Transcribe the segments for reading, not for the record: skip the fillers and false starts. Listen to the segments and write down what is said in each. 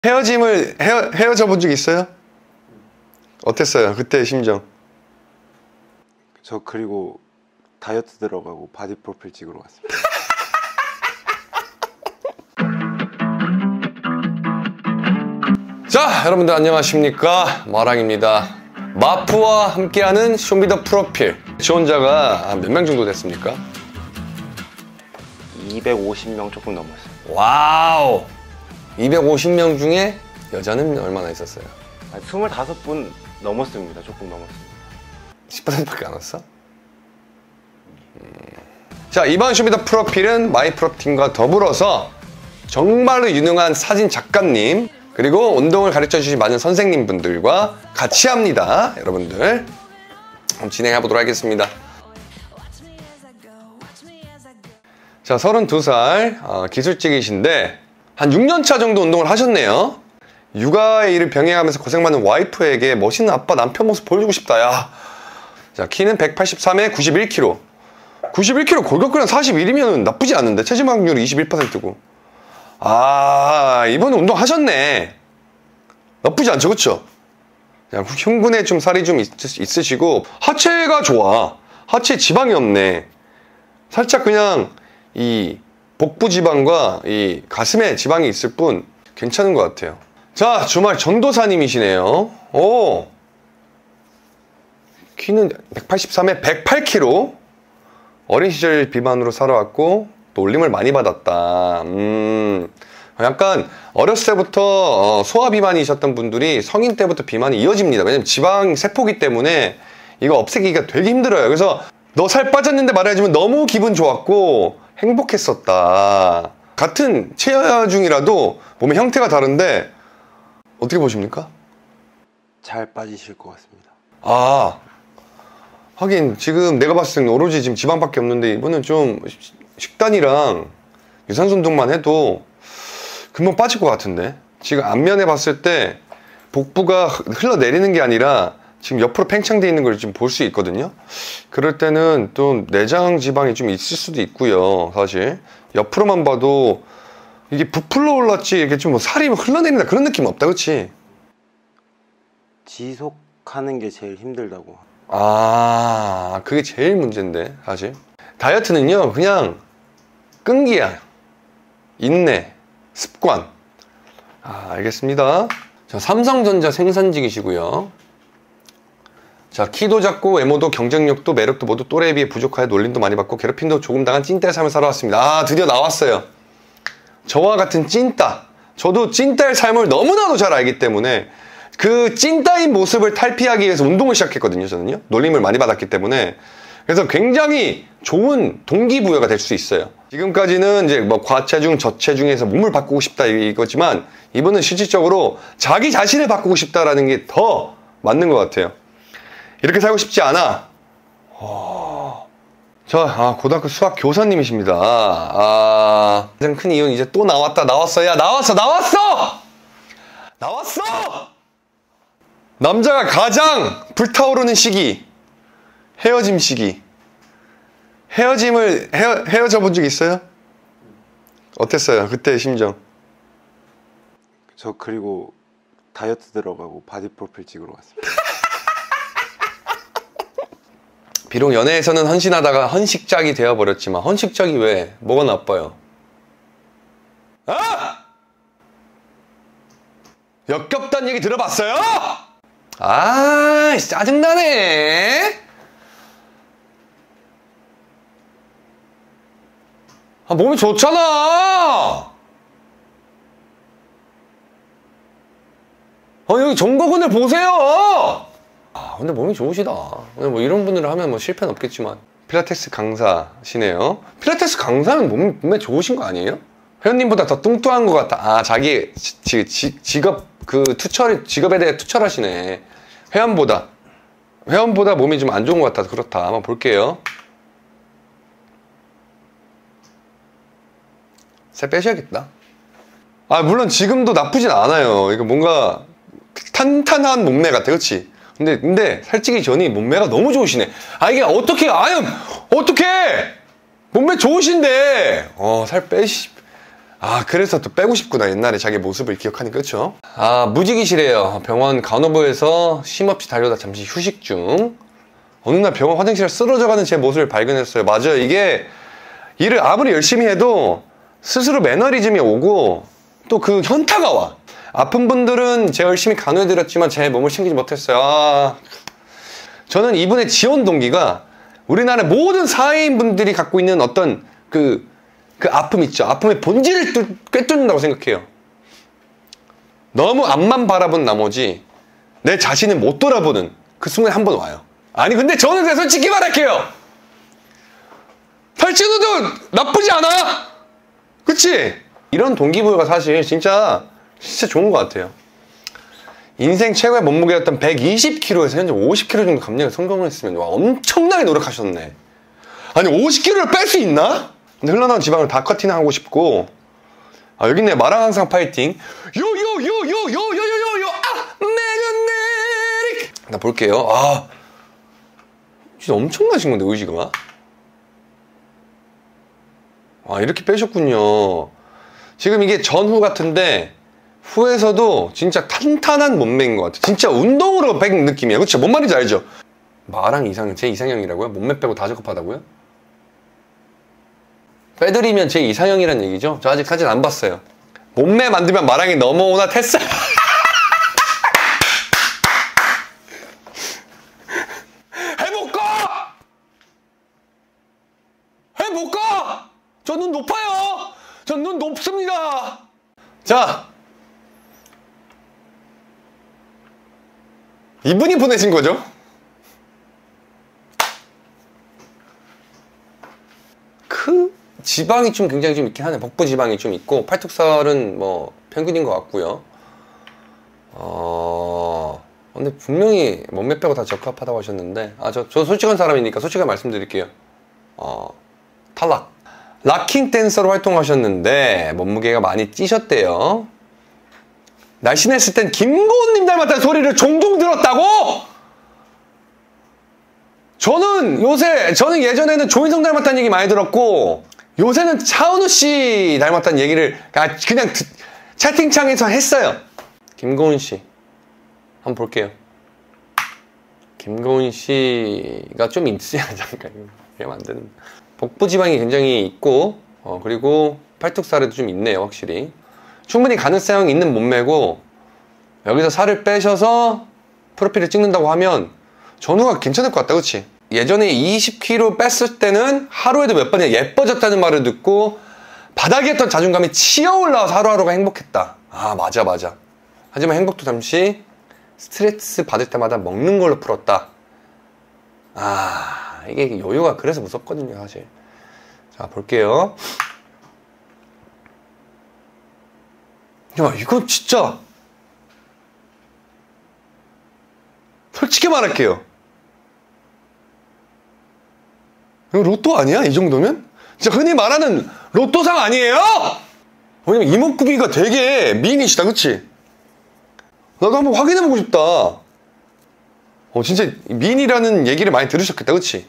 헤어져 본 적 있어요? 어땠어요? 그때 심정? 저 그리고 다이어트 들어가고 바디 프로필 찍으러 왔습니다. 자, 여러분들 안녕하십니까? 마랑입니다. 마프와 함께하는 쇼미더 프로필. 지원자가 몇 명 정도 됐습니까? 250명 조금 넘었어요. 와우! 250명 중에 여자는 얼마나 있었어요? 25분 넘었습니다. 조금 넘었습니다. 10%밖에 안 왔어? 자, 이번 쇼미더 프로필은 마이프로틴과 더불어서 정말로 유능한 사진 작가님, 그리고 운동을 가르쳐주신 많은 선생님분들과 같이 합니다. 여러분들 한번 진행해 보도록 하겠습니다. 자, 32살 기술직이신데 한 6년차 정도 운동을 하셨네요. 육아의 일을 병행하면서 고생 많은 와이프에게 멋있는 아빠 남편 모습 보여주고 싶다. 야. 자, 키는 183에 91kg. 91kg 골격근량 41이면 나쁘지 않은데 체지방률이 21%고. 아, 이번에 운동 하셨네. 나쁘지 않죠, 그쵸? 흉근에 좀 살이 좀 있으시고 하체가 좋아. 하체에 지방이 없네. 살짝 그냥 이 복부 지방과 이 가슴에 지방이 있을 뿐 괜찮은 것 같아요. 자, 주말 전도사님이시네요. 오, 키는 183에 108kg. 어린 시절 비만으로 살아왔고 또 올림을 많이 받았다. 약간 어렸을 때부터 소아 비만이셨던 분들이 성인 때부터 비만이 이어집니다. 왜냐면 지방 세포기 때문에 이거 없애기가 되게 힘들어요. 그래서 너 살 빠졌는데 말해주면 너무 기분 좋았고 행복했었다. 같은 체중이라도 몸의 형태가 다른데 어떻게 보십니까? 잘 빠지실 것 같습니다. 아, 하긴 지금 내가 봤을 때는 오로지 지금 지방밖에 없는데 이분은 좀 식단이랑 유산소 운동만 해도 금방 빠질 것 같은데. 지금 앞면에 봤을 때 복부가 흘러내리는 게 아니라 지금 옆으로 팽창되어 있는 걸 좀 볼 수 있거든요. 그럴 때는 또 내장 지방이 좀 있을 수도 있고요. 사실 옆으로만 봐도 이게 부풀러 올랐지 이게 좀 뭐 살이 흘러내린다 그런 느낌 없다, 그치? 지속하는 게 제일 힘들다고. 아, 그게 제일 문제인데 사실 다이어트는요 그냥 끈기야, 인내, 습관. 아, 알겠습니다. 자, 삼성전자 생산직이시고요. 자, 키도 작고 외모도 경쟁력도 매력도 모두 또래에 비해 부족하여 놀림도 많이 받고 괴롭힘도 조금 당한 찐따의 삶을 살아왔습니다. 아, 드디어 나왔어요. 저와 같은 찐따. 저도 찐따의 삶을 너무나도 잘 알기 때문에 그 찐따인 모습을 탈피하기 위해서 운동을 시작했거든요. 저는요, 놀림을 많이 받았기 때문에. 그래서 굉장히 좋은 동기부여가 될 수 있어요. 지금까지는 이제 뭐 과체중, 저체중에서 몸을 바꾸고 싶다 이거지만 이분은 실질적으로 자기 자신을 바꾸고 싶다라는 게 더 맞는 것 같아요. 이렇게 살고 싶지 않아. 고등학교 수학 교사님이십니다. 가장 큰 이유는 이제 또 나왔어. 야, 나왔어! 남자가 가장 불타오르는 시기, 헤어짐 시기. 헤어져 본 적 있어요? 어땠어요? 그때 심정? 저 그리고 다이어트 들어가고 바디 프로필 찍으러 왔습니다. 비록 연애에서는 헌신하다가 헌식짝이 되어버렸지만 헌식짝이 왜? 뭐가 나빠요? 아! 역겹다는 얘기 들어봤어요? 아, 짜증나네. 아, 몸이 좋잖아. 여기 정거근을 보세요. 아, 근데 몸이 좋으시다. 뭐 이런 분들 하면 뭐 실패는 없겠지만. 필라테스 강사시네요. 필라테스 강사는 몸에 좋으신 거 아니에요? 회원님보다 더 뚱뚱한 것 같다. 아, 자기 직업 직업에 대해 투철하시네. 회원보다 몸이 좀 안 좋은 것 같아서 그렇다. 한번 볼게요. 살 빼셔야겠다. 아, 물론 지금도 나쁘진 않아요. 이거 뭔가 탄탄한 몸매 같아, 그렇지? 근데 살찌기 전이 몸매가 너무 좋으시네. 아, 이게 어떻게 몸매 좋으신데 살 빼시. 아, 그래서 또 빼고 싶구나. 옛날에 자기 모습을 기억하니까. 그쵸? 아, 무지기시래요. 병원 간호부에서 쉼없이 달려다 잠시 휴식 중. 어느 날 병원 화장실에 쓰러져가는 제 모습을 발견했어요. 맞아요. 이게 일을 아무리 열심히 해도 스스로 매너리즘이 오고 또 그 현타가 와. 아픈 분들은 제가 열심히 간호해드렸지만 제 몸을 챙기지 못했어요. 아, 저는 이분의 지원 동기가 우리나라 모든 사회인분들이 갖고 있는 어떤 그 아픔 있죠. 아픔의 본질을 꿰뚫는다고 생각해요. 너무 앞만 바라본 나머지 내 자신을 못 돌아보는 그 순간에 한 번 와요. 아니 근데 저는 그냥 솔직히 말할게요. 팔찌노도 나쁘지 않아. 그치? 이런 동기부여가 사실 진짜 좋은 것 같아요. 인생 최고의 몸무게였던 120kg에서 현재 50kg 정도 감량에 성공을 했으면 와, 엄청나게 노력하셨네. 아니 50kg를 뺄 수 있나? 근데 흘러나온 지방을 다 커팅하고 싶고. 아, 여기 있네. 마랑 항상 파이팅. 요요요요요요요요요 아 매그네릭. 나 볼게요. 아 진짜 엄청나신 건데 의지가. 아 이렇게 빼셨군요. 지금 이게 전후 같은데 후에서도 진짜 탄탄한 몸매인 것 같아. 진짜 운동으로 뺀 느낌이야. 그쵸? 뭔 말인지 알죠? 마랑 이상형, 제 이상형이라고요? 몸매 빼고 다 적합하다고요? 빼드리면 제 이상형이란 얘기죠? 저 아직 사진 안 봤어요. 몸매 만들면 마랑이 넘어오나 테스. 해볼까? 해볼까? 저 눈 높아요. 저 눈 높습니다. 자, 이분이 보내신 거죠? 지방이 좀 굉장히 좀 있긴 하네. 복부 지방이 좀 있고 팔뚝살은 뭐 평균인 것 같고요. 근데 분명히 몸매 빼고 다 적합하다고 하셨는데 저 솔직한 사람이니까 솔직하게 말씀드릴게요. 탈락. 락킹 댄서로 활동하셨는데 몸무게가 많이 찌셨대요. 날씬했을 땐 김고은님 닮았다는 소리를 종종 들었다고? 저는 예전에는 조인성 닮았다는 얘기 많이 들었고 요새는 차은우 씨 닮았다는 얘기를 그냥 채팅창에서 했어요. 김고은 씨 한번 볼게요. 김고은 씨가 좀 있지 않을까요? 이러면 안 되는. 복부 지방이 굉장히 있고 그리고 팔뚝살에도 좀 있네요. 확실히 충분히 가능성 있는 몸매고 여기서 살을 빼셔서 프로필을 찍는다고 하면 전후가 괜찮을 것 같다. 그치? 예전에 20kg 뺐을 때는 하루에도 몇 번이나 예뻐졌다는 말을 듣고 바닥에 있던 자존감이 치어 올라와서 하루하루가 행복했다. 아 맞아. 하지만 행복도 잠시 스트레스 받을 때마다 먹는 걸로 풀었다. 이게 요요가 그래서 무섭거든요 사실. 자 볼게요. 야 이거 진짜 솔직히 말할게요. 이거 로또 아니야? 이 정도면? 진짜 흔히 말하는 로또상 아니에요? 왜냐면 이목구비가 되게 미인이시다. 그치? 나도 한번 확인해보고 싶다. 진짜 미인이라는 얘기를 많이 들으셨겠다. 그치?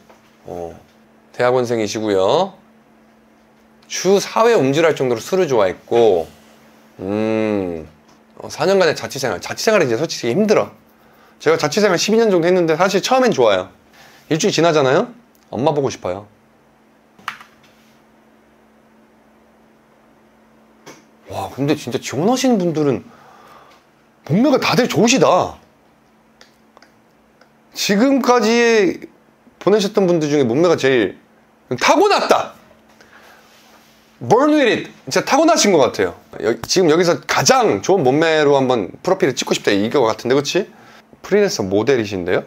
대학원생이시고요. 주 4회 음주할 정도로 술을 좋아했고 4년간의 자취생활이 이제 솔직히 힘들어. 제가 자취생활 12년 정도 했는데 사실 처음엔 좋아요. 일주일 지나잖아요? 엄마 보고 싶어요. 와 근데 진짜 지원하시는 분들은 몸매가 다들 좋으시다. 지금까지 보내셨던 분들 중에 몸매가 제일 타고났다. Born with it. 진짜 타고나신 것 같아요. 지금 여기서 가장 좋은 몸매로 한번 프로필을 찍고 싶다 이거 같은데 그치? 프리랜서 모델이신데요?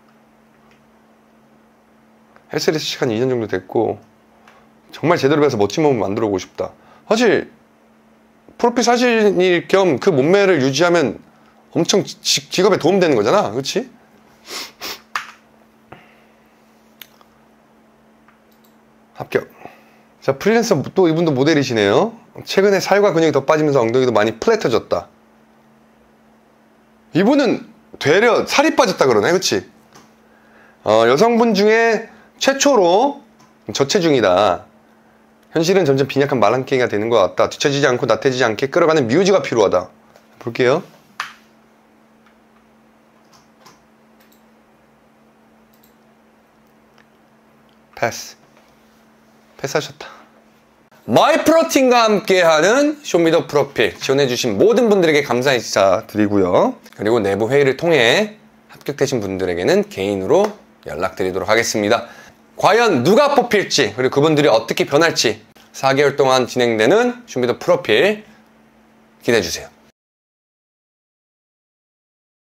헬스를 시간 2년 정도 됐고 정말 제대로 배워서 멋진 몸을 만들어 보고 싶다. 사실 프로필 사진일 겸 그 몸매를 유지하면 엄청 직업에 도움되는 거잖아. 그치? 합격. 자 프리랜서 또 이분도 모델이시네요. 최근에 살과 근육이 더 빠지면서 엉덩이도 많이 플랫해졌다. 이분은 되려 살이 빠졌다 그러네. 그치? 여성분 중에 최초로 저체중이다. 현실은 점점 빈약한 말랑깽이가 되는 것 같다. 뒤처지지 않고 나태지지 않게 끌어가는 뮤즈가 필요하다. 볼게요. 패스하셨다. 마이프로틴과 함께하는 쇼미더 프로필 지원해주신 모든 분들에게 감사 인사 드리고요. 그리고 내부 회의를 통해 합격되신 분들에게는 개인으로 연락드리도록 하겠습니다. 과연 누가 뽑힐지, 그리고 그분들이 어떻게 변할지 4개월 동안 진행되는 쇼미더 프로필 기대해주세요.